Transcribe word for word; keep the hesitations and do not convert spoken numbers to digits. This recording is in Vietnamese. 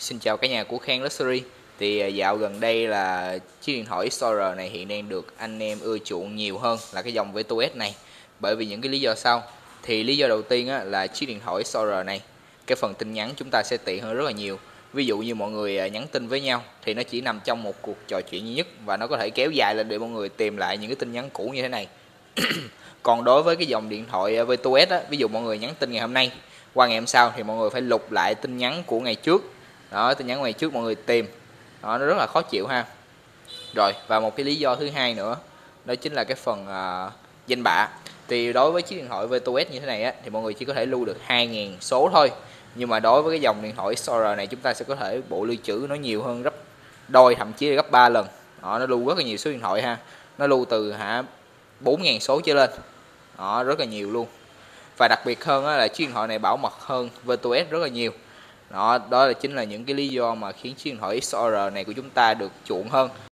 Xin chào cả nhà của Khang Luxury. Thì à, dạo gần đây là chiếc điện thoại ích o rờ này hiện đang được anh em ưa chuộng nhiều hơn là cái dòng Virtus này. Bởi vì những cái lý do sau. Thì lý do đầu tiên á, là chiếc điện thoại ích o rờ này, cái phần tin nhắn chúng ta sẽ tiện hơn rất là nhiều. Ví dụ như mọi người à, nhắn tin với nhau thì nó chỉ nằm trong một cuộc trò chuyện duy nhất, và nó có thể kéo dài lên để mọi người tìm lại những cái tin nhắn cũ như thế này. Còn đối với cái dòng điện thoại Virtus á, ví dụ mọi người nhắn tin ngày hôm nay qua ngày hôm sau thì mọi người phải lục lại tin nhắn của ngày trước. Đó, tin nhắn của ngày trước mọi người tìm. Đó, nó rất là khó chịu ha. Rồi, và một cái lý do thứ hai nữa, đó chính là cái phần uh, danh bạ. Thì đối với chiếc điện thoại Virtus như thế này á, thì mọi người chỉ có thể lưu được hai nghìn số thôi. Nhưng mà đối với cái dòng điện thoại ích o rờ này, chúng ta sẽ có thể bộ lưu trữ nó nhiều hơn gấp đôi, thậm chí là gấp ba lần. Đó, nó lưu rất là nhiều số điện thoại ha. Nó lưu từ hả bốn nghìn số trở lên. Đó, rất là nhiều luôn. Và đặc biệt hơn là chiếc điện thoại này bảo mật hơn Virtus rất là nhiều. Đó, đó là chính là những cái lý do mà khiến chiếc điện thoại ích o rờ này của chúng ta được chuộng hơn.